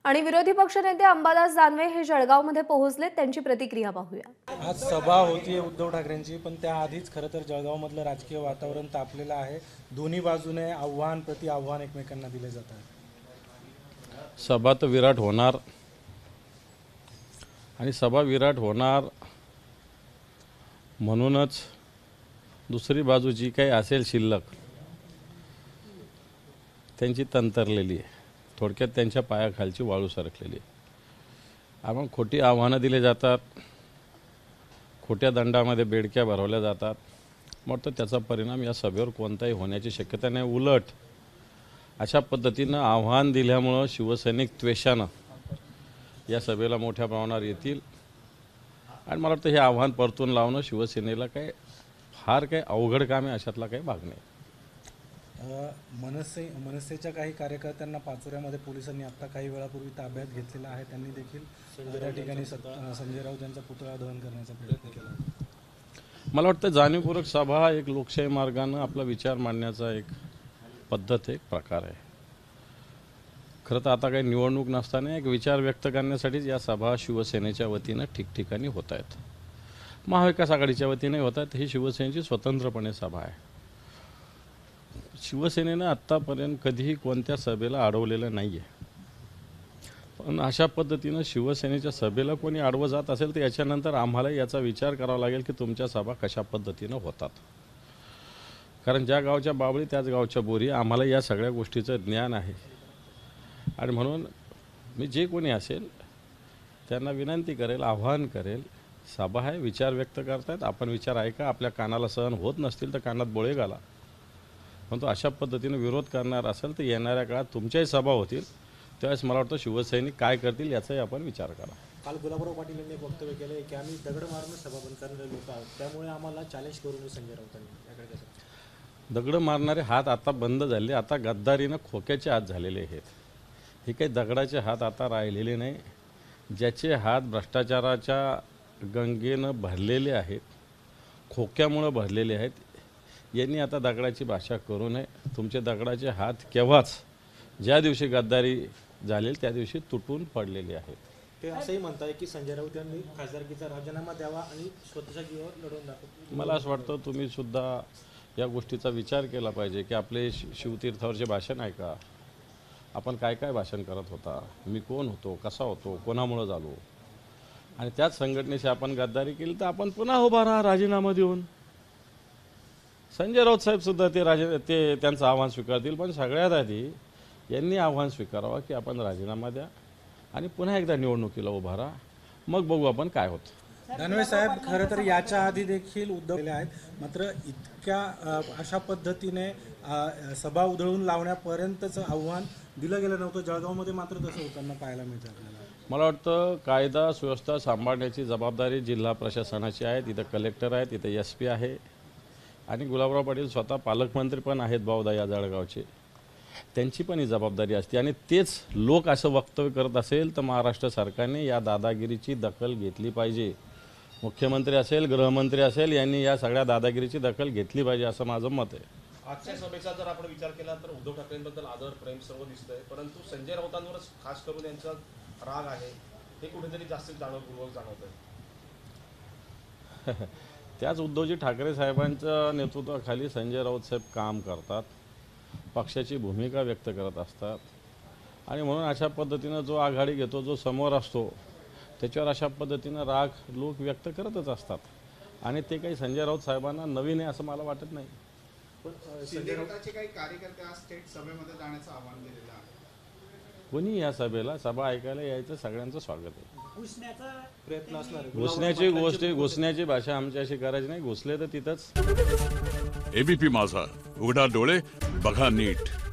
आणि विरोधी पक्षनेते अंबादास दानवे हे जळगावमध्ये पोहोचले, त्यांची प्रतिक्रिया पाहूया। आज सभा होती उद्धव ठाकरेंची, पण त्याआधीच खरं तर जळगावमधलं राजकीय वातावरण तापलेलं आहे। दोन्ही बाजूने आव्हान प्रति आव्हान एकमेकांना दिले जात आहे। सभा तर विराट होणार आणि सभा विराट होणार म्हणूनच दुसरी बाजू जी काही असेल शिल्लक त्यांची तंतरलेली आहे, थोडक्यात त्यांच्या पायाखालची वाळू सरकलेली आहे। आपण खोटी आव्हानं दिले जातात, खोट्या दंडामध्ये बेडक्या भरवल्या जातात, मग तर त्याचा परिणाम या सभेवर कोणताही होण्याची शक्यता नाही। उलट अशा पद्धतीनं आव्हान दिल्यामुळं शिवसैनिक त्वेषानं या सभेला मोठ्या प्रमाणावर येतील आणि मला वाटतं हे आव्हान परतून लावणं शिवसेनेला काय फार काही अवघड काम आहे अशातला काही भाग नाही। मनसेच्या काही कार्यकर्त्यांना पाचोऱ्यामध्ये पोलिसांनी आता काही वेळापूर्वी ताब्यात घेतलेला आहे। त्यांनी देखील त्या ठिकाणी संजय राऊत यांचा पुतळा दहन करण्याचा प्रयत्न केला। मला वाटतं जाणीवपूर्वक सभा हा एक लोकशाही मार्गानं आपला विचार मांडण्याचा एक पद्धत, एक प्रकार आहे। खरं तर आता काही निवडणूक नसताना एक विचार व्यक्त करण्यासाठीच या सभा शिवसेनेच्या वतीनं ठिकठिकाणी होत आहेत, महाविकास आघाडीच्या वतीने होत आहेत। ही शिवसेनेची स्वतंत्रपणे सभा आहे। शिवसेनेनं आत्तापर्यंत कधीही कोणत्या सभेला अडवलेलं नाही आहे, पण अशा पद्धतीनं शिवसेनेच्या सभेला कोणी अडवं जात असेल तर याच्यानंतर आम्हाला याचा विचार करावा लागेल की तुमच्या सभा कशा पद्धतीनं होतात। कारण ज्या गावच्या बाबळी त्याच गावच्या बोरी, आम्हाला या सगळ्या गोष्टीचं ज्ञान आहे आणि म्हणून मी जे कोणी असेल त्यांना विनंती करेल, आव्हान करेल, सभा आहे, विचार व्यक्त करतायत, आपण विचार ऐका, आपल्या कानाला सहन होत नसतील तर कानात बोळे घाला, पण तो अशा पद्धतीने विरोध करणार असेल तर येणाऱ्या काळात तुमच्याही सभा होतील, त्यावेळेस मला वाटतं शिवसैनिक काय करतील याचाही आपण विचार करा। काल गुलाबराव पाटील यांनी वक्तव्य केलं की आम्ही दगड मारून सभा बंद करणारे लोक आहोत, त्यामुळे आम्हाला चॅलेंज करून संजय राऊतांनी दगड मारणारे हात आता बंद झाले, आता गद्दारीनं खोक्याचे हात झालेले आहेत। हे काही दगडाचे हात आता राहिलेले नाही, ज्याचे हात भ्रष्टाचाराच्या गंगेनं भरलेले आहेत, खोक्यामुळं भरलेले आहेत, यांनी आता दगडाची भाषा करू नये। तुमचे दगडाचे हात केव्हाच ज्या दिवशी गद्दारी झालेली त्या दिवशी तुटून पडलेले आहेत। ते असंही म्हणताय की संजय राऊत यांनी खासदारकीचा राजीनामा द्यावा आणि स्वतःच्या जीवावर लढवून दाखवा। मला असं वाटतं तुम्ही सुद्धा या गोष्टीचा विचार केला पाहिजे की आपले शिवतीर्थावरचे भाषण आहे का, आपण काय काय भाषण करत होता, मी कोण होतो, कसा होतो, कोणामुळं झालो, आणि त्याच संघटनेशी आपण गद्दारी केली तर आपण पुन्हा उभा राहा राजीनामा देऊन। संजय राऊत साहेब सुद्धा ते त्यांचं आव्हान स्वीकारतील, पण सगळ्यात आधी यांनी आव्हान स्वीकारावं की आपण राजीनामा द्या आणि पुन्हा एकदा निवडणुकीला उभा राहा, मग बघू आपण काय होतं। दानवे साहेब खरं तर याच्या आधी देखील उद्धवले आहेत, मात्र इतक्या अशा पद्धतीने सभा उधळून लावण्यापर्यंतचं आव्हान दिलं गेलं नव्हतं। जळगावमध्ये मात्र तसं होताना पाहायला मिळतं आपल्याला। मला वाटतं कायदा सुव्यवस्था सांभाळण्याची जबाबदारी जिल्हा प्रशासनाची आहे, तिथं कलेक्टर आहे, तिथं SP आहे आणि गुलाबराव पाटील स्वतः पालकमंत्री पण आहेत बहुधा या जळगावचे, त्यांची पण ही जबाबदारी असते। आणि तेच लोक असं वक्तव्य करत असेल तर महाराष्ट्र सरकारने या दादागिरीची दखल घेतली पाहिजे। मुख्यमंत्री असेल, गृहमंत्री असेल, यांनी या सगळ्या दादागिरीची दखल घेतली पाहिजे असं माझं मत आहे। आजच्या सभेचा जर आपण विचार केला तर उद्धव ठाकरेंबद्दल आदर प्रेम सर्व दिसतंय, परंतु संजय राऊतांवरच खास करून यांचा राग आहे, हे कुठेतरी जास्त जाणीवपूर्वक जाणवतंय। त्याच उद्धवजी ठाकरे साहेबांच्या नेतृत्वाखाली संजय राऊत साहेब काम करतात, पक्षाची भूमिका व्यक्त करत असतात आणि म्हणून अशा पद्धतीनं जो आघाडी घेतो, जो समोर असतो, त्याच्यावर अशा पद्धतीनं राग लोक व्यक्त करतच असतात आणि ते काही संजय राऊत साहेबांना नवीन आहे असं मला वाटत नाही। संजय राऊतांचे काही कार्यकर्ते आज थेट सभेमध्ये जाण्याचं आवाहन दिलेलं आहे। कोणी या सभेला सभा ऐकायला यायचं सगळ्यांचं स्वागत आहे। घुसण्याचा प्रयत्न असणार आहे। घुसण्याची गोष्ट, घुसण्याची भाषा आमच्याशी करायची नाही, घुसले तर तिथंच। ABP माझा, उघडा डोळे बघा नीट।